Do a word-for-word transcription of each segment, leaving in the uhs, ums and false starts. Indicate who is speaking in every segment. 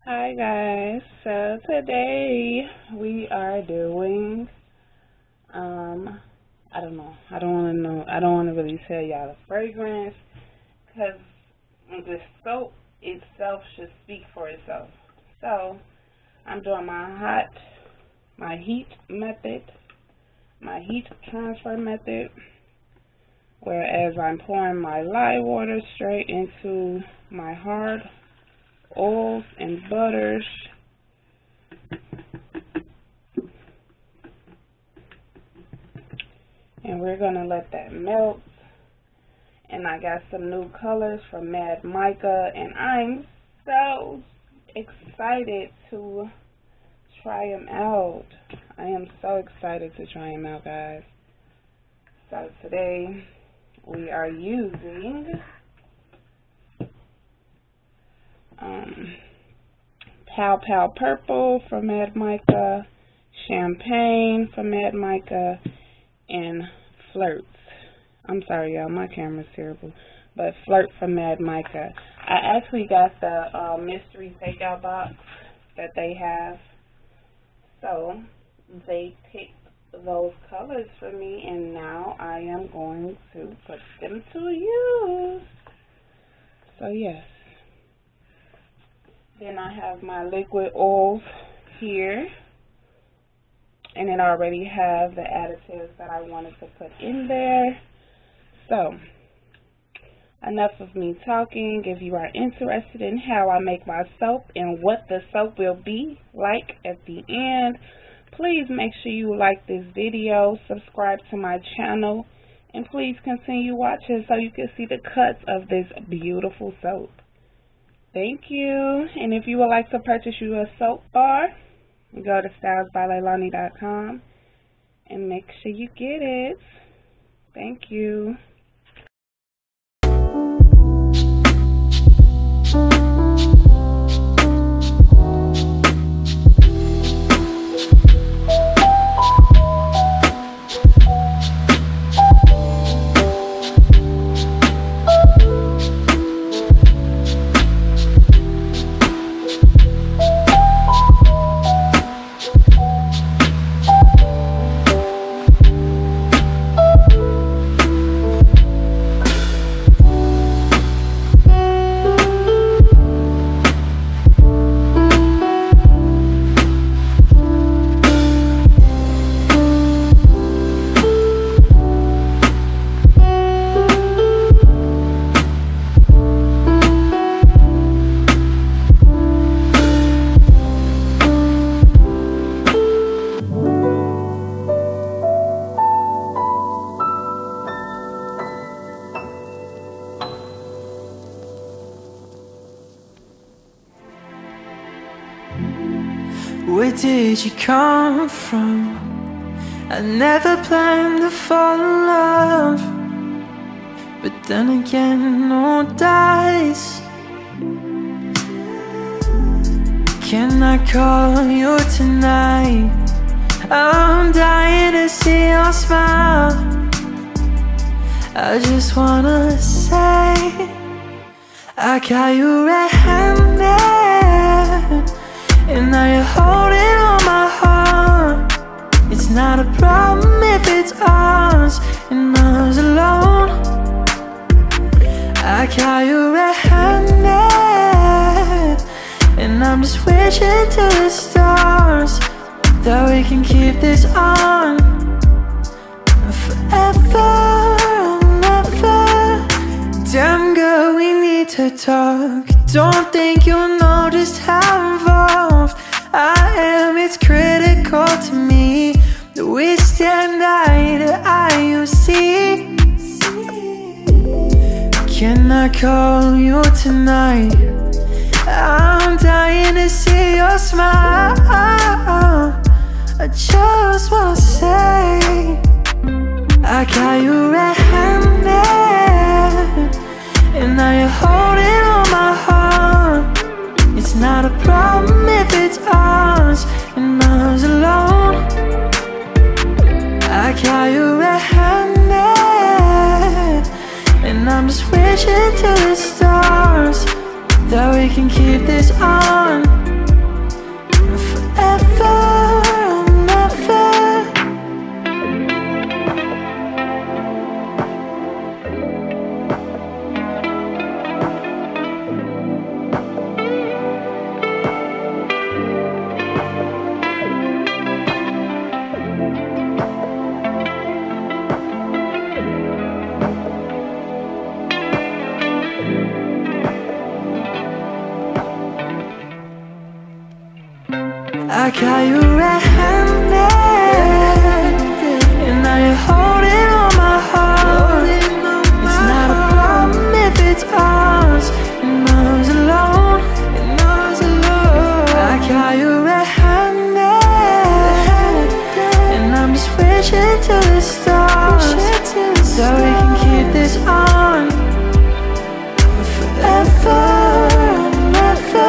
Speaker 1: Hi guys, so today we are doing, um, I don't know, I don't want to know, I don't want to really tell y'all the fragrance, because the soap itself should speak for itself. So, I'm doing my hot, my heat method, my heat transfer method, whereas I'm pouring my lye water straight into my hard oils and butters. And we're going to let that melt. And I got some new colors from Mad Mica, and I'm so excited to try them out. I am so excited to try them out, guys. So today we are using Um, Pow Pow Purple from Mad Mica, Champagne from Mad Mica, and Flirt. I'm sorry, y'all, my camera's terrible. But Flirt from Mad Mica. I actually got the uh, mystery takeout box that they have. So, they picked those colors for me, and now I am going to put them to use. So, yes. Then I have my liquid oils here, and it already has the additives that I wanted to put in there. So, enough of me talking. If you are interested in how I make my soap and what the soap will be like at the end, please make sure you like this video, subscribe to my channel, and please continue watching so you can see the cuts of this beautiful soap. Thank you. And if you would like to purchase you a soap bar, go to Styles by Lailani dot com and make sure you get it. Thank you.
Speaker 2: Where did you come from? I never planned to fall in love, but then again, no dice. Can I call you tonight? I'm dying to see your smile. I just wanna say I got you red-handed, and now you're holding on my heart. It's not a problem if it's ours and ours alone. I got you red-handed, and I'm just wishing to the stars that we can keep this on forever and ever. Damn girl, we need to talk. Don't think you'll know just how involved I am. It's critical to me that we stand eye to eye, you see. Can I call you tonight? I'm dying to see your smile. I just wanna say I got you red-handed, and now you're holding on my heart. It's not a problem if it's ours and ours alone. I got you red-handed, and I'm just wishing to the stars that we can keep this on I got you red-handed, and now you're holding on my heart. It's not a problem if it's ours, and I was alone, and I was alone. I got you red-handed, and I'm just wishing to the stars, so we can keep this on forever and ever.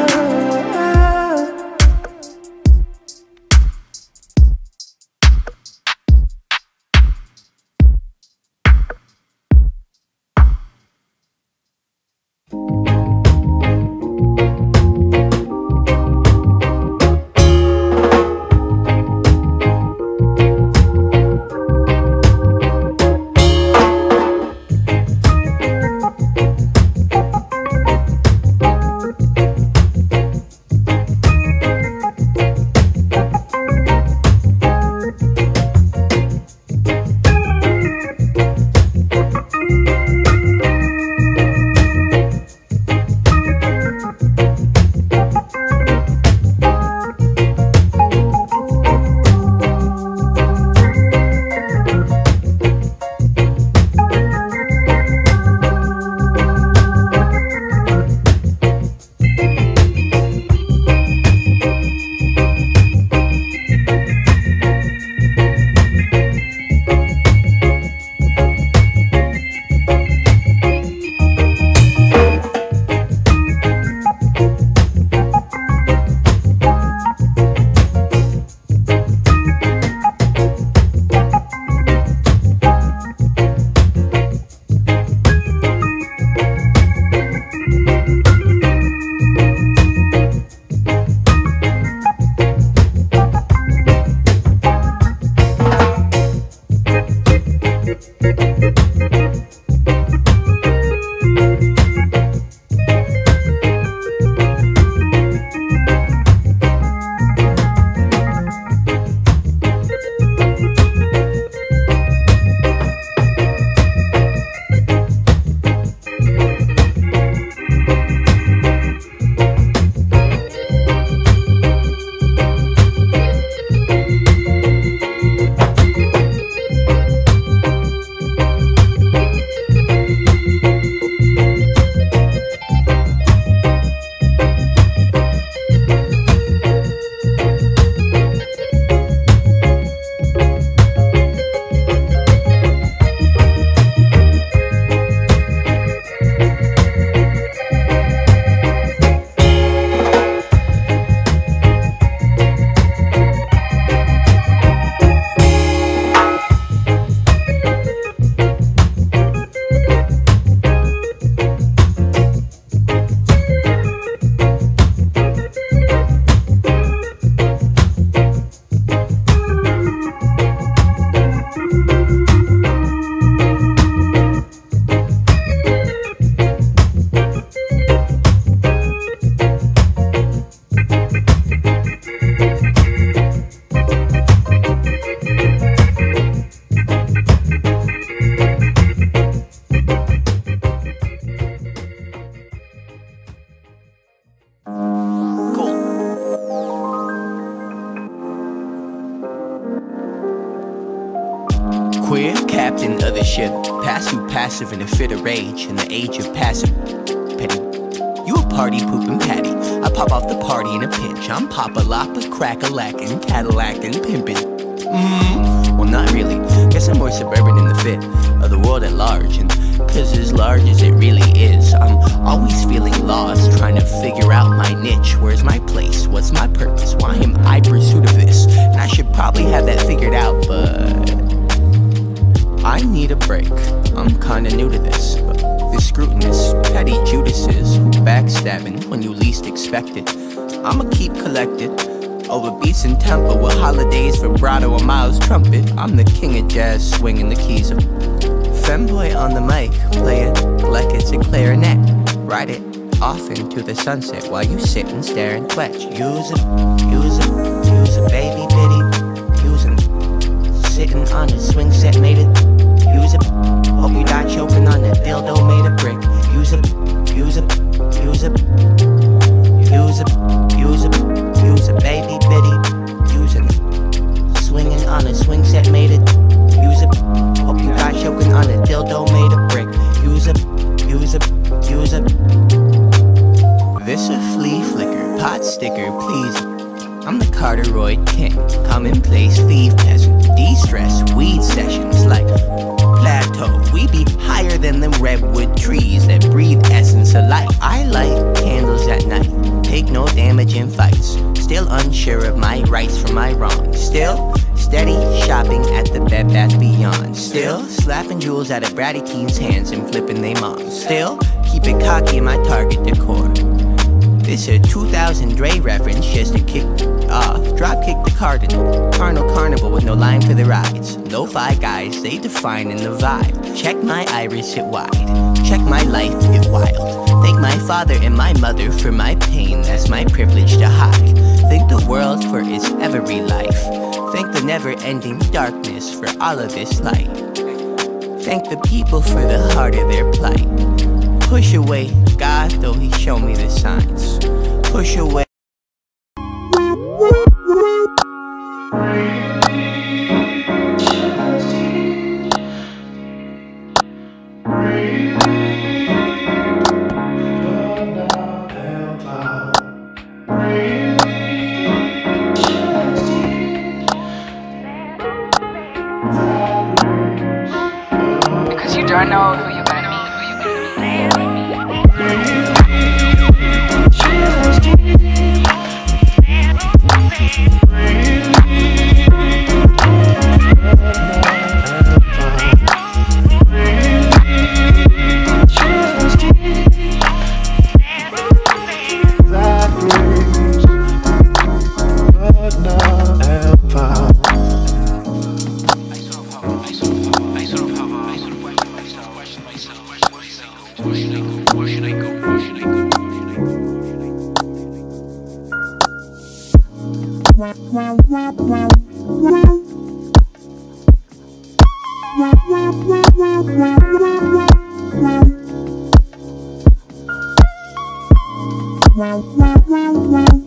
Speaker 3: Queer captain of the ship, passive passive in a fit of rage, in the age of passive petty. You a party poopin' patty, I pop off the party in a pinch. I'm pop-a-loppa, crack-a-lackin', Cadillac-and pimpin'. Mmm, well not really, guess I'm more suburban in the fit of the world at large. And cause as large as it really is, I'm always feeling lost, trying to figure out my niche. Where's my place? What's my purpose? Why am I pursuit of this? And I should probably have that figured out, but I need a break. I'm kinda new to this, but this scrutinous, petty Judases who backstabbing when you least expect it. I'ma keep collected over beats and tempo with holidays, vibrato, and Miles trumpet. I'm the king of jazz, swinging the keys of femboy on the mic, play it like it's a clarinet. Ride it off into the sunset while you sit and stare and twitch. Use it, use it, use it, baby bitty. Using, sitting on the swing set, made it. Use it, hope you die choking on that dildo made of brick. Use it, use it, use it, use it, use it, use it, baby bitty. There's a This a flea flicker, pot sticker, please. I'm the Carteroid king, commonplace thief peasant. De-stress, weed sessions like plateau. We be higher than them redwood trees that breathe essence of life. I light candles at night, take no damage in fights. Still unsure of my rights from my wrongs. Still steady shopping at the Bed Bath Beyond. Still slapping jewels out of bratty teens' hands and flipping they moms. Still keep it cocky in my Target decor. This a two thousand Dre reference just to kick off. Drop kick the cardinal. Carnal carnival with no line for the rides. Lo-fi guys, they defining the vibe. Check my iris, it wide. Check my life, it wild. Thank my father and my mother for my pain. That's my privilege to hide. Thank the world for its every life. Thank the never-ending darkness for all of this light. Thank the people for the heart of their plight. Push away God, though he showed me the signs. Push away.
Speaker 4: Because you don't know who you're gonna meet. Where should I go? Where should I go? Where should I go? Where should I go?